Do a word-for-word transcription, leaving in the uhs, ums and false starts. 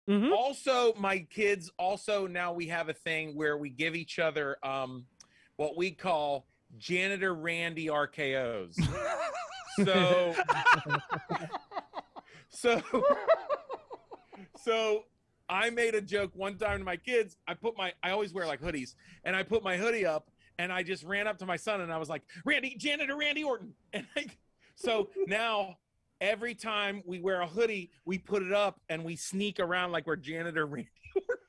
Mm-hmm. Also, my kids also now we have a thing where we give each other um what we call Janitor Randy R K Os. So so so I made a joke one time to my kids. I put my I always wear like hoodies, and I put my hoodie up, and I just ran up to my son and I was like, Randy, Janitor Randy Orton. And I, so now every time we wear a hoodie, we put it up and we sneak around like we're Janitor Randy.